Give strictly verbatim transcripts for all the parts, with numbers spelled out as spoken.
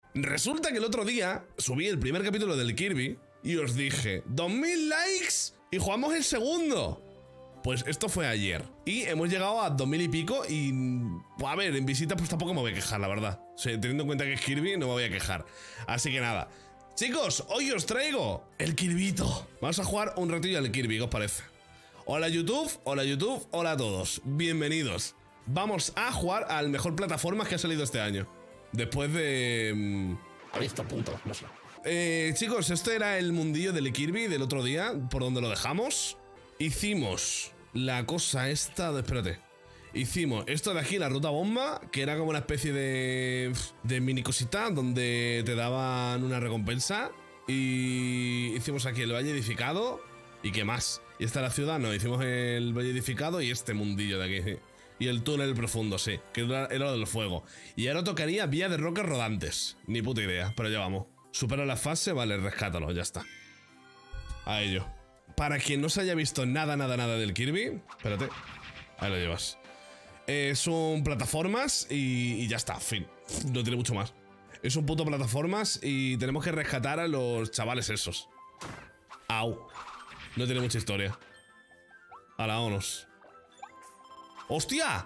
Resulta que el otro día subí el primer capítulo del Kirby y os dije, dos mil likes y jugamos el segundo. Pues esto fue ayer y hemos llegado a dos mil y pico y, pues a ver, en visita pues tampoco me voy a quejar, la verdad. O sea, teniendo en cuenta que es Kirby, no me voy a quejar. Así que nada, chicos, hoy os traigo el Kirbito. Vamos a jugar un ratillo al Kirby, ¿qué os parece? Hola YouTube, hola YouTube, hola a todos, bienvenidos. Vamos a jugar al mejor plataformas que ha salido este año. Después de... Ha visto punto, no sé. Eh, chicos, este era el mundillo del Kirby del otro día, por donde lo dejamos. Hicimos la cosa esta de... Espérate. Hicimos esto de aquí, la ruta bomba, que era como una especie de... de mini cosita, donde te daban una recompensa. Y hicimos aquí el valle edificado. ¿Y qué más? Y esta es la ciudad, no, hicimos el valle edificado y este mundillo de aquí. Y el túnel profundo, sí, que era lo del fuego. Y ahora tocaría vía de rocas rodantes. Ni puta idea, pero ya vamos. Supera la fase, vale, rescátalo, ya está. A ello. Para quien no se haya visto nada, nada, nada del Kirby, espérate, ahí lo llevas. Es un plataformas y, y ya está, fin. No tiene mucho más. Es un puto plataformas y tenemos que rescatar a los chavales esos. Au. No tiene mucha historia. Ahora, vámonos. ¡Hostia!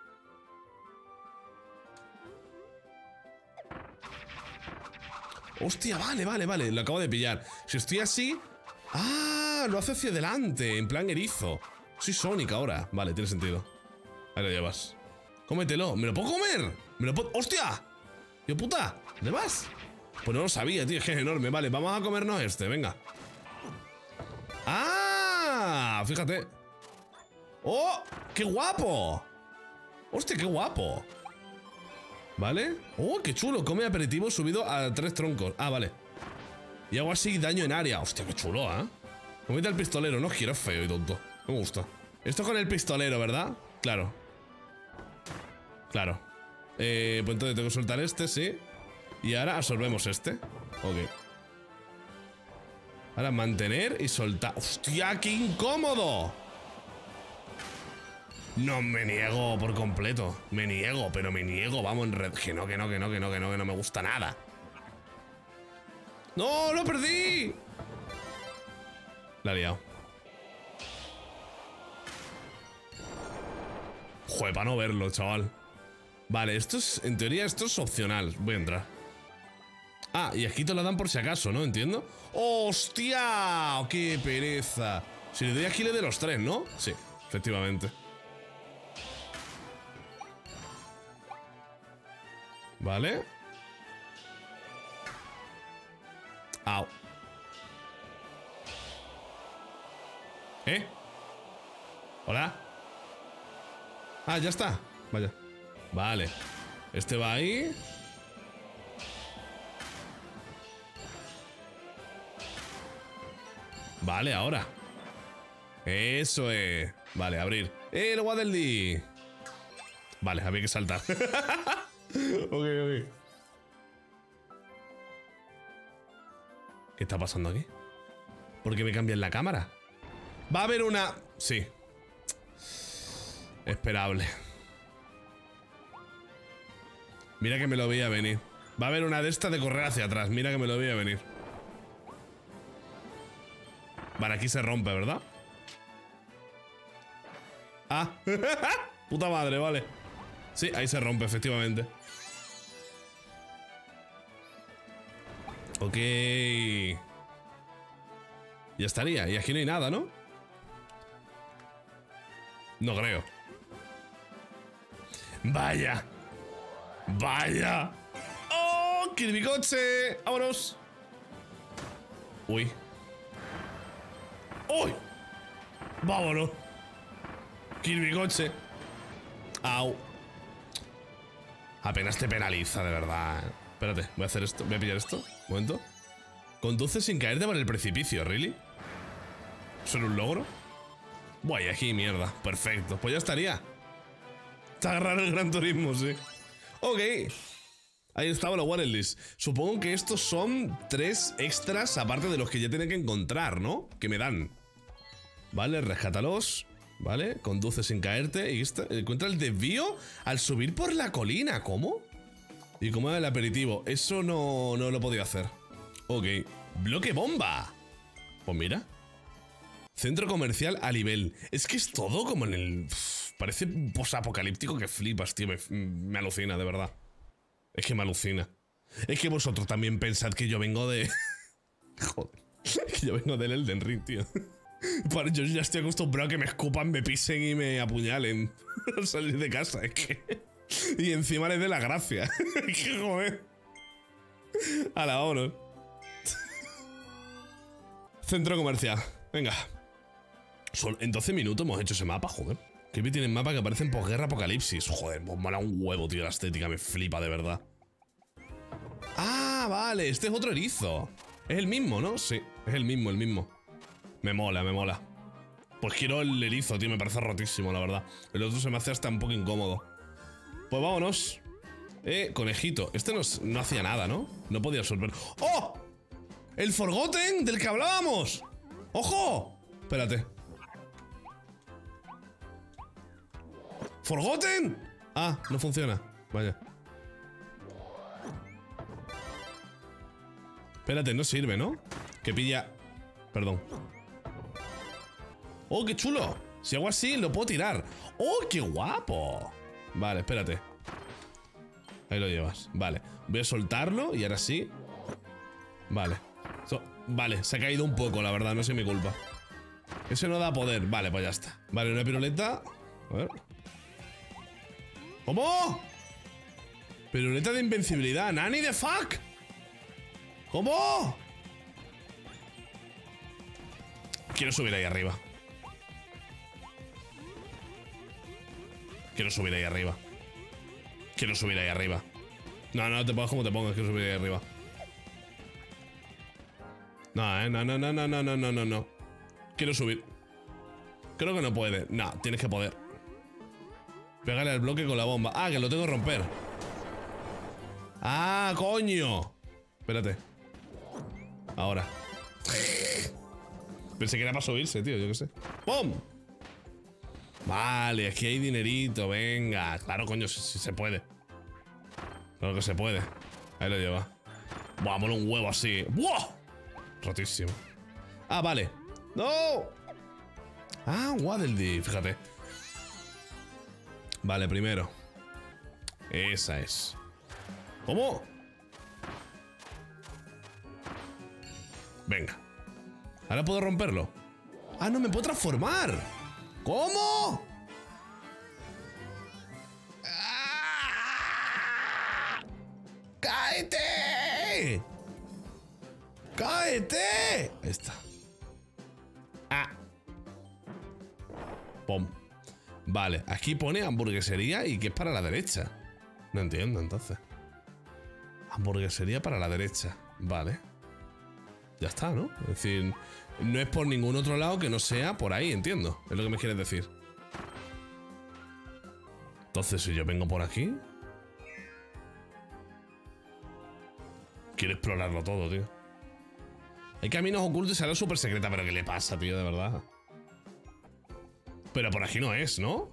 Hostia, vale, vale, vale. Lo acabo de pillar. Si estoy así... ¡Ah! Lo hace hacia adelante, en plan erizo. Soy Sonic ahora. Vale, tiene sentido. Ahí lo llevas. Cómetelo. ¿Me lo puedo comer? ¿Me lo puedo...? ¡Hostia! ¡Yo puta! ¿Dónde vas? Pues no lo sabía, tío. Es que es enorme. Vale, vamos a comernos este, venga. ¡Ah! Fíjate. ¡Oh! ¡Qué guapo! ¡Hostia, qué guapo! ¿Vale? ¡Oh, qué chulo! Come aperitivo subido a tres troncos. Ah, vale. Y hago así daño en área. Hostia, qué chulo, ¿eh? Comete al pistolero. No quiero, es feo y tonto. No me gusta. Esto con el pistolero, ¿verdad? Claro. Claro. Eh, pues entonces tengo que soltar este, sí. Y ahora absorbemos este. Ok. Ahora mantener y soltar. ¡Hostia, qué incómodo! No, me niego por completo. Me niego, pero me niego. Vamos en red. Que no, que no, que no, que no, que no, que no me gusta nada. ¡No, lo perdí! La he liado. Joder, para no verlo, chaval. Vale, esto es... En teoría esto es opcional. Voy a entrar. Ah, y aquí te lo dan por si acaso, ¿no? Entiendo. ¡Hostia! ¡Qué pereza! Si le doy aquí le de los tres, ¿no? Sí, efectivamente. Vale. Au. ¿Eh? ¿Hola? Ah, ya está. Vaya. Vale. Este va ahí. Vale, ahora. Eso es. Vale, abrir. El Waddle. Vale, había que saltar. Ok, ok. ¿Qué está pasando aquí? ¿Por qué me cambian la cámara? Va a haber una... Sí. Esperable. Mira que me lo veía venir. Va a haber una de estas de correr hacia atrás. Mira que me lo veía venir. Vale, aquí se rompe, ¿verdad? Ah. Puta madre, vale. Sí, ahí se rompe, efectivamente. Ok. Ya estaría. Y aquí no hay nada, ¿no? No creo. Vaya. Vaya. ¡Oh! ¡Kirby coche! ¡Vámonos! Uy. ¡Uy! ¡Vámonos! Kirby coche. Au. Apenas te penaliza, de verdad. Espérate, voy a hacer esto. Voy a pillar esto. Un momento. Conduce sin caerte por el precipicio, ¿really? ¿Solo un logro? Buah, aquí mierda. Perfecto. Pues ya estaría. Está raro el Gran Turismo, sí. Ok. Ahí estaba la Waddle List. Supongo que estos son tres extras aparte de los que ya tienen que encontrar, ¿no? Que me dan. Vale, rescátalos. Vale, conduce sin caerte. Y esta, encuentra el desvío al subir por la colina. ¿Cómo? Y como era el aperitivo, eso no, no lo podía hacer. Ok. ¡Bloque bomba! Pues mira. Centro comercial a nivel. Es que es todo como en el... Uf, parece posapocalíptico que flipas, tío. Me, me alucina, de verdad. Es que me alucina. Es que vosotros también pensad que yo vengo de... Joder. Que yo vengo del Elden Ring, tío. Yo ya estoy acostumbrado a que me escupan, me pisen y me apuñalen al salir de casa. Es que... Y encima les dé la gracia. ¡Qué joder! A la hora. Centro comercial. Venga. Son, en doce minutos hemos hecho ese mapa, joder. Kirby tiene mapa que aparecen posguerra apocalipsis. Joder, pues mola un huevo, tío. La estética me flipa, de verdad. Ah, vale. Este es otro erizo. Es el mismo, ¿no? Sí, es el mismo, el mismo. Me mola, me mola. Pues quiero el erizo, tío. Me parece rotísimo, la verdad. El otro se me hace hasta un poco incómodo. Pues vámonos. Eh, conejito. Este no, no hacía nada, ¿no? No podía absorber. ¡Oh! ¡El Forgotten del que hablábamos! ¡Ojo! Espérate. ¿Forgotten? Ah, no funciona. Vaya. Espérate, no sirve, ¿no? Que pilla... Perdón. ¡Oh, qué chulo! Si hago así, lo puedo tirar. ¡Oh, qué guapo! Vale, espérate. Ahí lo llevas. Vale. Voy a soltarlo y ahora sí. Vale. So, vale, se ha caído un poco, la verdad. No es mi culpa. Ese no da poder. Vale, pues ya está. Vale, una piruleta. A ver. ¿Cómo? Piruleta de invencibilidad. ¡Nani de fuck! ¿Cómo? Quiero subir ahí arriba. Quiero subir ahí arriba. Quiero subir ahí arriba. No, no te pongas como te pongas. Quiero subir ahí arriba. No, eh. No, no, no, no, no, no, no, no, no. Quiero subir. Creo que no puede. No, tienes que poder. Pégale al bloque con la bomba. Ah, que lo tengo que romper. Ah, coño. Espérate. Ahora. Pensé que era para subirse, tío. Yo qué sé. ¡Pum! Vale, aquí hay dinerito. Venga. Claro, coño, si, si se puede. Claro que se puede. Ahí lo lleva. Buah, mola un huevo así. ¡Buah! Rotísimo. Ah, vale. ¡No! Ah, Waddle, fíjate. Vale, primero. Esa es. ¿Cómo? Venga. Ahora puedo romperlo. Ah, no, me puedo transformar. ¿Cómo? ¡Ah! ¡Cáete! ¡Cáete! Ahí está. Ah. Pum. Vale, aquí pone hamburguesería y que es para la derecha. No entiendo, entonces. Hamburguesería para la derecha. Vale. Ya está, ¿no? Es decir, no es por ningún otro lado que no sea por ahí, entiendo. Es lo que me quieres decir. Entonces, si yo vengo por aquí... Quiero explorarlo todo, tío. Hay caminos ocultos y sala súper secreta. Pero ¿qué le pasa, tío? De verdad. Pero por aquí no es, ¿no?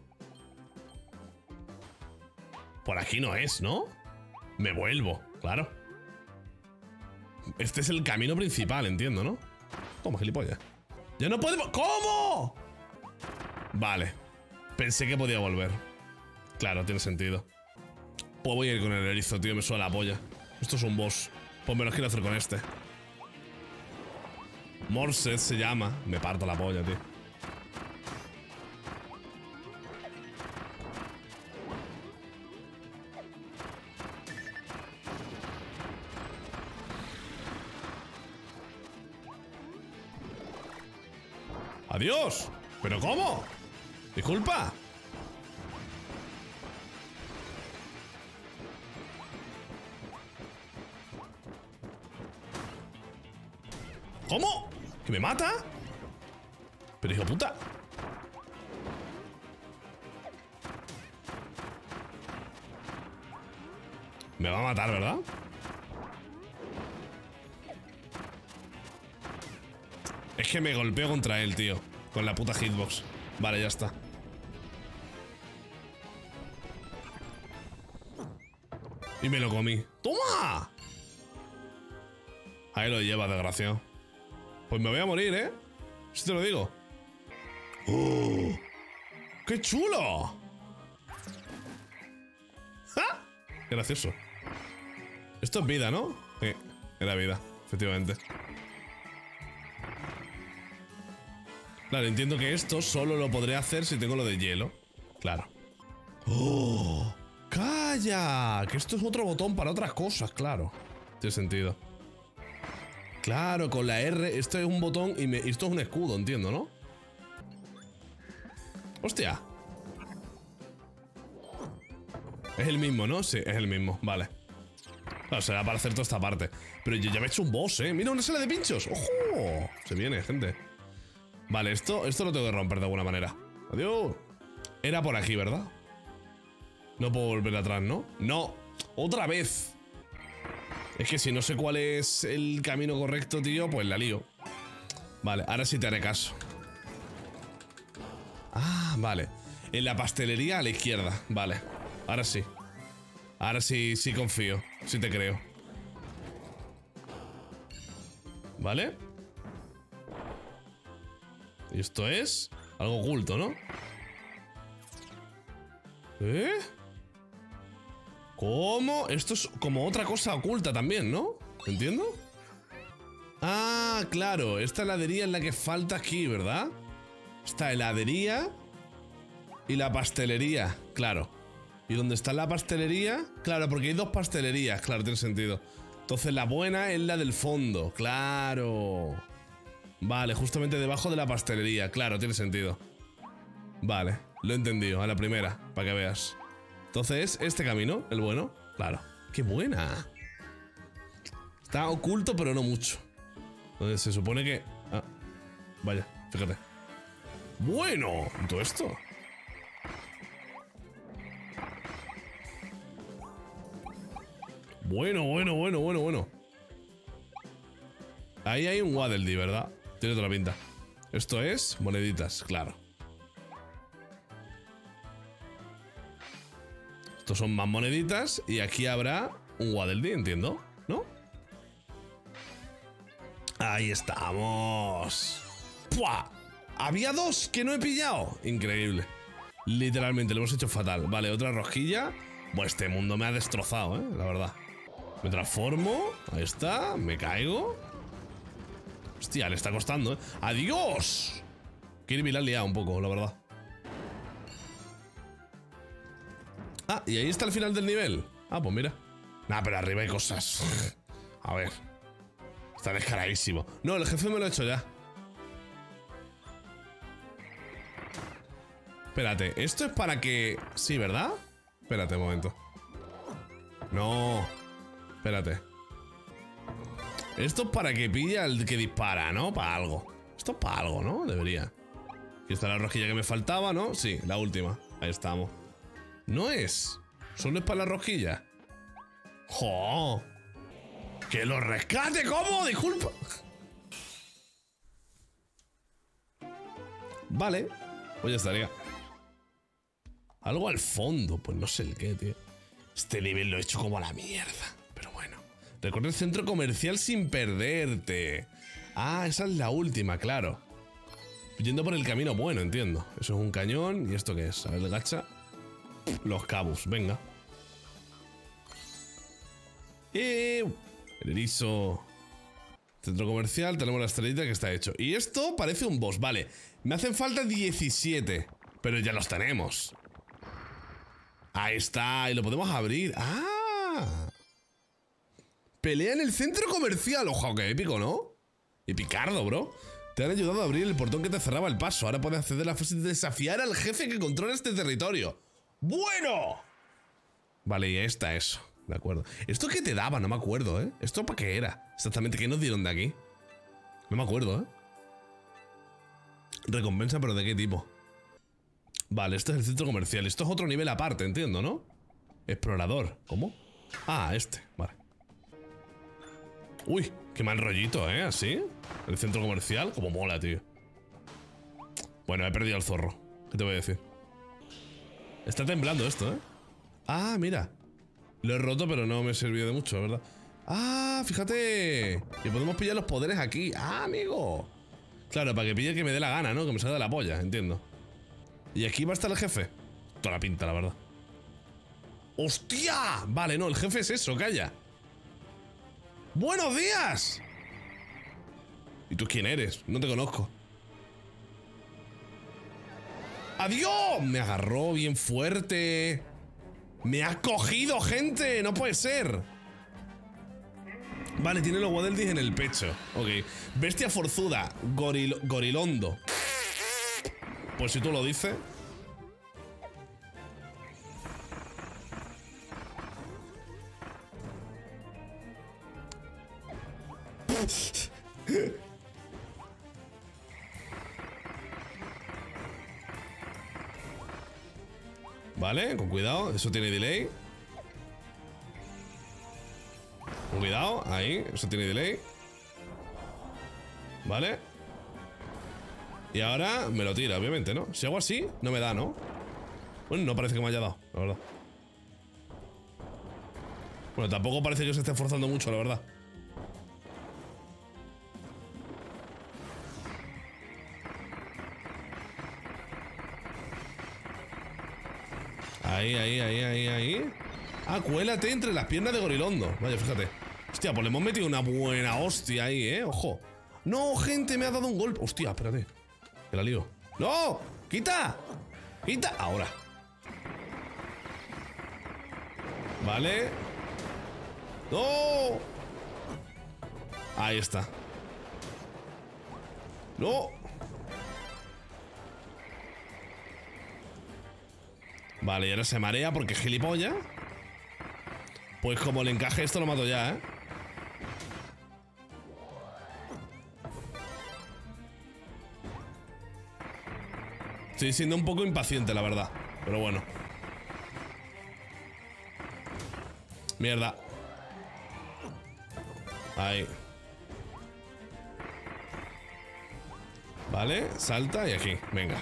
Por aquí no es, ¿no? Me vuelvo, claro. Este es el camino principal, entiendo, ¿no? Toma, gilipollas. Ya no podemos... ¿Cómo? Vale. Pensé que podía volver. Claro, tiene sentido. Pues voy a ir con el erizo, tío. Me suena la polla. Esto es un boss. Pues me lo quiero hacer con este. Morset se llama. Me parto la polla, tío. ¡Adiós! ¿Pero cómo? Disculpa. ¿Cómo? ¿Que me mata? Pero hijo puta. Me va a matar, ¿verdad? Es que me golpeo contra él, tío. Con la puta hitbox. Vale, ya está. Y me lo comí. ¡Toma! Ahí lo llevas, desgraciado. Pues me voy a morir, ¿eh? Si te lo digo. ¡Oh! ¡Qué chulo! ¡Ja! Qué gracioso. Esto es vida, ¿no? Sí, era vida, efectivamente. Claro, entiendo que esto solo lo podré hacer si tengo lo de hielo. Claro. ¡Oh! ¡Calla! Que esto es otro botón para otras cosas, claro. Tiene sentido. Claro, con la R, esto es un botón y me, esto es un escudo, entiendo, ¿no? ¡Hostia! Es el mismo, ¿no? Sí, es el mismo, vale. Claro, será para hacer toda esta parte. Pero yo ya me he hecho un boss, ¿eh? Mira, una sala de pinchos. ¡Ojo! Se viene, gente. Vale, esto, esto lo tengo que romper de alguna manera. Adiós. Era por aquí, ¿verdad? No puedo volver atrás, ¿no? ¡No! ¡Otra vez! Es que si no sé cuál es el camino correcto, tío, pues la lío. Vale, ahora sí te haré caso. Ah, vale. En la pastelería a la izquierda. Vale, ahora sí. Ahora sí, sí confío. Sí te creo. ¿Vale? Y esto es algo oculto, ¿no? ¿Eh? ¿Cómo? Esto es como otra cosa oculta también, ¿no? ¿Entiendo? Ah, claro. Esta heladería es la que falta aquí, ¿verdad? Esta heladería y la pastelería, claro. ¿Y dónde está la pastelería? Claro, porque hay dos pastelerías, claro, tiene sentido. Entonces la buena es la del fondo, claro. Vale, justamente debajo de la pastelería, claro, tiene sentido. Vale, lo he entendido, a la primera, para que veas. Entonces, este camino, el bueno, claro. ¡Qué buena! Está oculto, pero no mucho. Entonces se supone que... Ah, vaya, fíjate. ¡Bueno! ¿Y todo esto? Bueno, bueno, bueno, bueno, bueno. Ahí hay un Waddle Dee, ¿verdad? Tiene toda la pinta. Esto es moneditas, claro. Estos son más moneditas y aquí habrá un Waddle Dee, entiendo, ¿no? Ahí estamos. ¡Pua! Había dos que no he pillado. Increíble. Literalmente, lo hemos hecho fatal. Vale, otra rosquilla. Pues este mundo me ha destrozado, ¿eh? La verdad. Me transformo. Ahí está. Me caigo. Hostia, le está costando, ¿eh? ¡Adiós! Kirby la ha liado un poco, la verdad. Ah, y ahí está el final del nivel. Ah, pues mira. Nah, pero arriba hay cosas. A ver. Está descaradísimo. No, el jefe me lo he hecho ya. Espérate, esto es para que... Sí, ¿verdad? Espérate un momento. No. Espérate. Esto es para que pilla al que dispara, ¿no? Para algo. Esto es para algo, ¿no? Debería. Aquí está la rosquilla que me faltaba, ¿no? Sí, la última. Ahí estamos. No es. Solo es para la rosquilla. ¡Jo! ¡Que lo rescate! ¿Cómo? Disculpa. Vale. Pues ya estaría. Algo al fondo. Pues no sé el qué, tío. Este nivel lo he hecho como a la mierda. Pero bueno. Recorre el centro comercial sin perderte. Ah, esa es la última, claro. Yendo por el camino bueno, entiendo. Eso es un cañón. ¿Y esto qué es? A ver, el gacha. Los cabos, venga. Eh, el erizo. Centro comercial, tenemos la estrellita que está hecho. Y esto parece un boss, vale. Me hacen falta diecisiete. Pero ya los tenemos. Ahí está, y lo podemos abrir. ¡Ah! Pelea en el centro comercial. Ojo, qué épico, ¿no? Y Picardo, bro. Te han ayudado a abrir el portón que te cerraba el paso. Ahora puedes acceder a la fase de desafiar al jefe que controla este territorio. ¡Bueno! Vale, y ahí está eso. De acuerdo. ¿Esto qué te daba? No me acuerdo, ¿eh? ¿Esto para qué era? Exactamente, ¿qué nos dieron de aquí? No me acuerdo, ¿eh? Recompensa, pero ¿de qué tipo? Vale, esto es el centro comercial. Esto es otro nivel aparte, entiendo, ¿no? Explorador. ¿Cómo? Ah, este. Vale. Uy, qué mal rollito, ¿eh? Así. El centro comercial. Como mola, tío. Bueno, he perdido al zorro. ¿Qué te voy a decir? Está temblando esto, ¿eh? Ah, mira. Lo he roto, pero no me ha servido de mucho, ¿verdad? ¡Ah! Fíjate. Y podemos pillar los poderes aquí. ¡Ah, amigo! Claro, para que pille que me dé la gana, ¿no? Que me salga de la polla, entiendo. Y aquí va a estar el jefe. Toda la pinta, la verdad. ¡Hostia! Vale, no, el jefe es eso, calla. ¡Buenos días! ¿Y tú quién eres? No te conozco. ¡Adiós! Me agarró bien fuerte. ¡Me ha cogido, gente! ¡No puede ser! Vale, tiene los Waddle en el pecho. Ok. Bestia forzuda. Goril gorilondo. Pues si tú lo dices. Vale, con cuidado. Eso tiene delay. Con cuidado, ahí. Eso tiene delay. Vale. Y ahora me lo tira, obviamente, ¿no? Si hago así, no me da, ¿no? Bueno, no parece que me haya dado, la verdad. Bueno, tampoco parece que se esté esforzando mucho, la verdad. Ahí, ahí, ahí, ahí, ahí. Ah, cuélate entre las piernas de Gorilondo. Vaya, fíjate. Hostia, pues le hemos metido una buena hostia ahí, ¿eh? Ojo. No, gente, me ha dado un golpe. Hostia, espérate. Que la lío. ¡No! ¡Quita! ¡Quita! Ahora. Vale. ¡No! Ahí está. ¡No! Vale, y ahora se marea porque es gilipollas. Pues como le encaje esto lo mato ya, ¿eh? Estoy siendo un poco impaciente, la verdad. Pero bueno. Mierda. Ahí. Vale, salta y aquí, venga.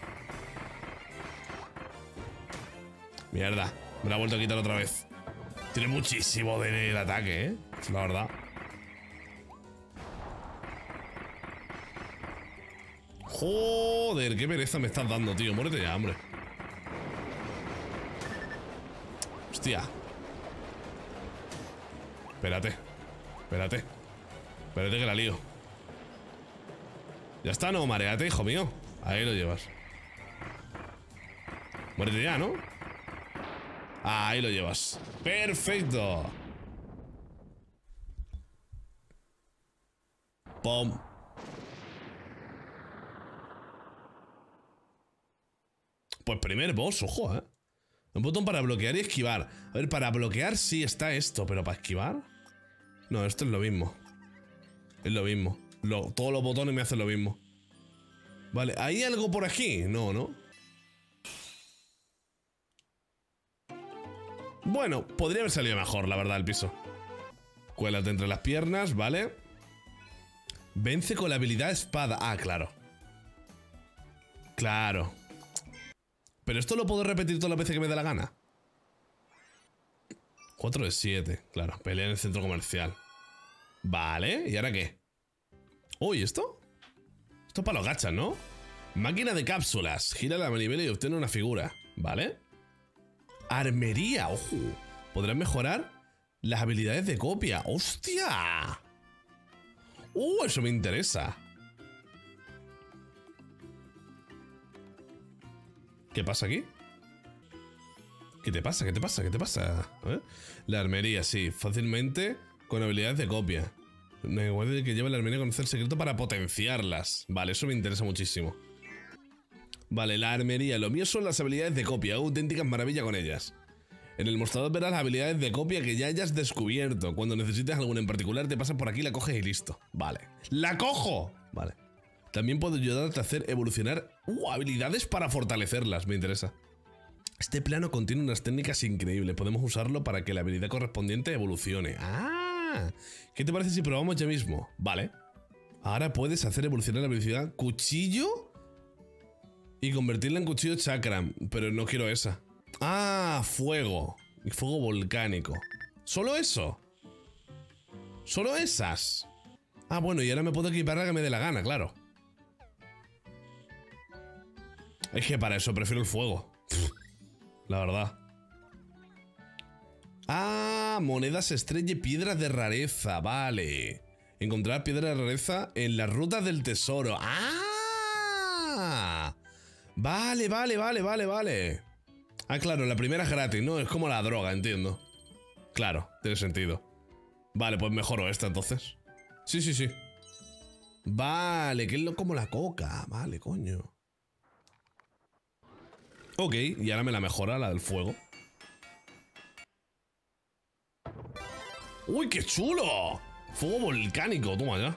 Mierda, me la ha vuelto a quitar otra vez. Tiene muchísimo de el ataque, ¿eh? La verdad. Joder, qué pereza me estás dando, tío. Muérete ya, hombre. Hostia. Espérate. Espérate. Espérate que la lío. Ya está, no, mareate, hijo mío. Ahí lo llevas. Muérete ya, ¿no? Ahí lo llevas. Perfecto. Pum. Pues primer boss, ojo, eh. Un botón para bloquear y esquivar. A ver, para bloquear sí está esto, pero para esquivar. No, esto es lo mismo. Es lo mismo. Lo, todos los botones me hacen lo mismo. Vale, ¿hay algo por aquí? No, ¿no? Bueno, podría haber salido mejor, la verdad, el piso. Cuélate entre las piernas, ¿vale? Vence con la habilidad espada. Ah, claro. Claro. Pero esto lo puedo repetir todas las veces que me dé la gana. cuatro de siete, claro. Pelea en el centro comercial. Vale, ¿y ahora qué? Uy, ¿esto? Esto es para los gachas, ¿no? Máquina de cápsulas. Gira la manivela y obtiene una figura. ¿Vale? Armería, ojo. Podrás mejorar las habilidades de copia. ¡Hostia! ¡Uh! Eso me interesa. ¿Qué pasa aquí? ¿Qué te pasa? ¿Qué te pasa? ¿Qué te pasa? A ver. La armería, sí. Fácilmente con habilidades de copia. Me guarda que lleva la armería a conocer el secreto para potenciarlas. Vale, eso me interesa muchísimo. Vale, la armería. Lo mío son las habilidades de copia. Auténticas maravillas con ellas. En el mostrador verás las habilidades de copia que ya hayas descubierto. Cuando necesites alguna en particular, te pasas por aquí, la coges y listo. Vale. ¡La cojo! Vale. También puedo ayudarte a hacer evolucionar uh, habilidades para fortalecerlas. Me interesa. Este plano contiene unas técnicas increíbles. Podemos usarlo para que la habilidad correspondiente evolucione. ¡Ah! ¿Qué te parece si probamos ya mismo? Vale. Ahora puedes hacer evolucionar la habilidad cuchillo y convertirla en cuchillo chakra. Pero no quiero esa. ¡Ah! Fuego. Y fuego volcánico. ¿Solo eso? ¿Solo esas? Ah, bueno, y ahora me puedo equipar la que me dé la gana, claro. Es que para eso prefiero el fuego. La verdad. Ah, monedas estrella y piedras de rareza. Vale. Encontrar piedras de rareza en las rutas del tesoro. Ah. Vale, vale, vale, vale, vale. Ah, claro, la primera es gratis, ¿no? Es como la droga, entiendo. Claro, tiene sentido. Vale, pues mejoro esta entonces. Sí, sí, sí. Vale, que es lo como la coca. Vale, coño. Ok, y ahora me la mejora, la del fuego. ¡Uy, qué chulo! Fuego volcánico, toma ya.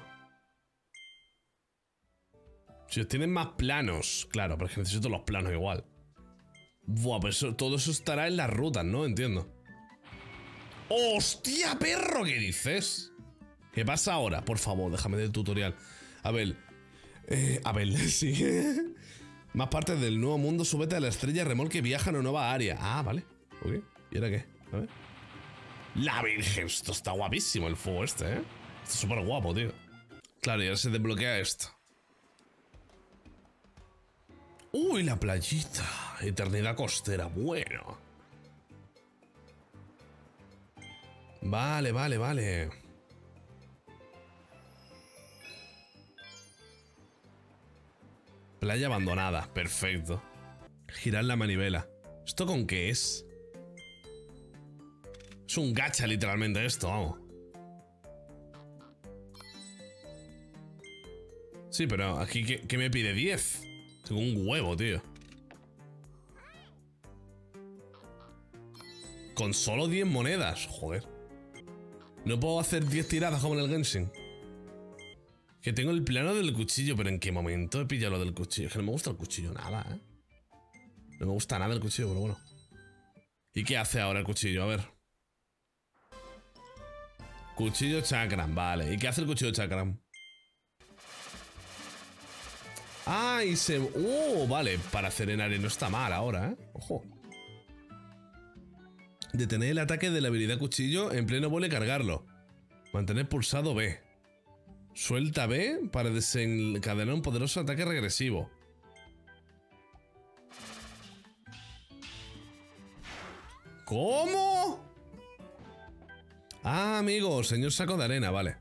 Si os tienen más planos. Claro, pero es que necesito los planos igual. Buah, pero eso, todo eso estará en las rutas, ¿no? Entiendo. ¡Hostia, perro! ¿Qué dices? ¿Qué pasa ahora? Por favor, déjame del tutorial. A ver. Eh, a ver, sí. Más partes del nuevo mundo, súbete a la estrella remolque y viaja a una nueva área. Ah, vale. Ok. ¿Y ahora qué? A ver. La virgen. Esto está guapísimo, el fuego este, ¿eh? Está súper guapo, tío. Claro, y ahora se desbloquea esto. Uy, la playita. Eternidad costera. Bueno. Vale, vale, vale. Playa abandonada. Perfecto. Girar la manivela. ¿Esto con qué es? Es un gacha literalmente esto, vamos. Sí, pero aquí ¿qué, qué me pide? diez. Tengo un huevo, tío. Con solo diez monedas. Joder. No puedo hacer diez tiradas como en el Genshin. Que tengo el plano del cuchillo, pero ¿en qué momento he pillado lo del cuchillo? Es que no me gusta el cuchillo nada, ¿eh? No me gusta nada el cuchillo, pero bueno. ¿Y qué hace ahora el cuchillo? A ver. Cuchillo chakram, vale. ¿Y qué hace el cuchillo chakram? Ah, y se... ¡Oh! Vale, para serenar y no está mal ahora, ¿eh? Ojo. Detener el ataque de la habilidad cuchillo en pleno vuelo y cargarlo. Mantener pulsado B. Suelta B para desencadenar un poderoso ataque regresivo. ¿Cómo? Ah, amigo, señor saco de arena, vale.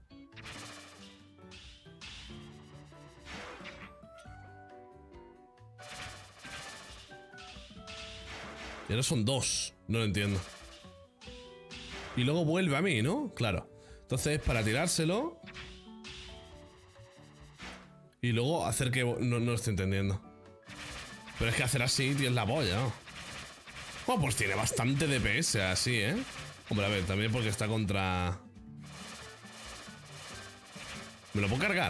Y ahora son dos. No lo entiendo. Y luego vuelve a mí, ¿no? Claro. Entonces, para tirárselo. Y luego hacer que... No, no lo estoy entendiendo. Pero es que hacer así, tío, es la polla, ¿no? Bueno, pues tiene bastante D P S así, ¿eh? Hombre, a ver, también porque está contra... ¿Me lo puedo cargar?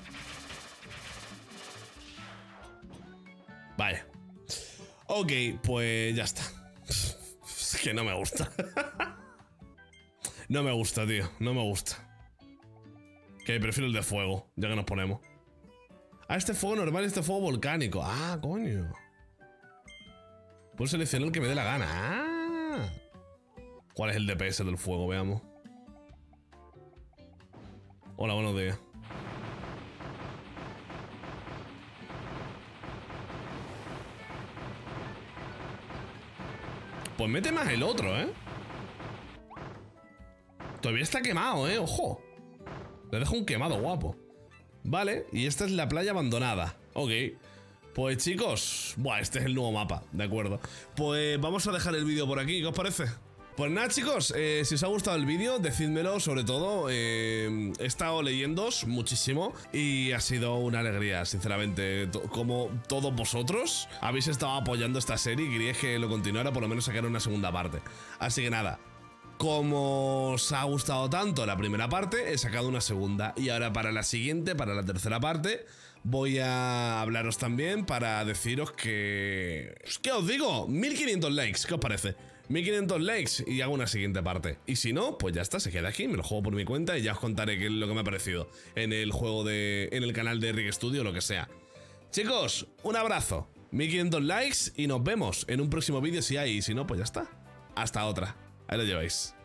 Vaya. Ok, pues ya está. Es que no me gusta. No me gusta, tío. No me gusta. Que prefiero el de fuego, ya que nos ponemos. Ah, este fuego normal y este fuego volcánico. Ah, coño. Puedo seleccionar el que me dé la gana. Ah. ¿Cuál es el D P S del fuego? Veamos. Hola, buenos días. Pues mete más el otro, ¿eh? Todavía está quemado, ¿eh? Ojo. Le dejo un quemado guapo. Vale, y esta es la playa abandonada. Ok. Pues chicos, buah, este es el nuevo mapa, de acuerdo. Pues vamos a dejar el vídeo por aquí, ¿qué os parece? Pues nada chicos, eh, si os ha gustado el vídeo, decídmelo, sobre todo. eh, He estado leyéndoos muchísimo y ha sido una alegría, sinceramente. Como todos vosotros habéis estado apoyando esta serie y queríais que lo continuara, por lo menos sacar una segunda parte. Así que nada, como os ha gustado tanto la primera parte, he sacado una segunda. Y ahora para la siguiente, para la tercera parte, voy a hablaros también para deciros que... ¿Qué os digo? mil quinientos likes, ¿qué os parece? mil quinientos likes y hago una siguiente parte. Y si no, pues ya está, se queda aquí, me lo juego por mi cuenta y ya os contaré qué es lo que me ha parecido en el juego de... en el canal de Rick Studio o lo que sea. Chicos, un abrazo, mil quinientos likes y nos vemos en un próximo vídeo si hay, y si no, pues ya está. hasta otra. Ahí lo lleváis.